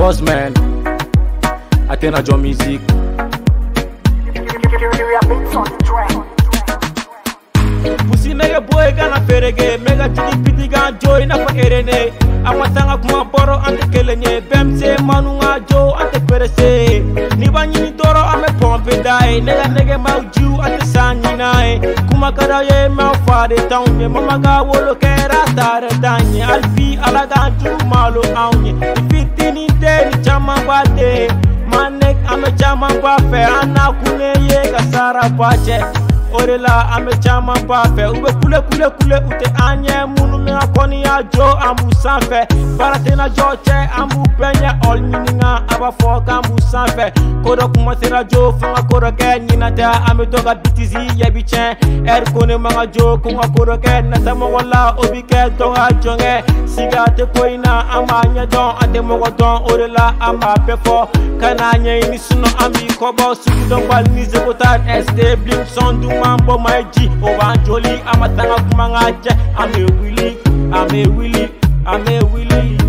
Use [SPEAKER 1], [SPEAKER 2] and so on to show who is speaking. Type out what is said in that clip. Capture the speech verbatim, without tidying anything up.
[SPEAKER 1] boss man, Athena John Music. Pussy mega boy gana ferege, mega tiki piti gan joy na fa erene. Amatanga kuma boro ante kelenye, bemse manunga jo ante perese. Ni banyi toro ame pompe dai, nega nege mauju ante sanyi nae. Kuma kada ye mau fade taunye, mama ga wolo kera tare danye. Alfi alaga ju malo aunye, ifiti ni te ni chama bate. Manek ame chama bafe, ana kune ye kasara pache. Orela ame chama bafe, ube kule kule kule ute anye munu me akoni ya jo ambu sanfe. Baratena jo che ambu penye ol mininga aba foka ambu sanfe. Kodo kuma tena jo funga koro ke nina ta ame toga bitizi ye bichen. Er kone manga jo kunga koro ke natama wala obi ke tonga jonge. Siga te koina ama anya don ade mogo don orela ama pefo. Kana nye ini suno ambi kobo suku don bal nize botar este blim son du mambo my G over jolly amatanga kumanga che ame willy ame willy ame willy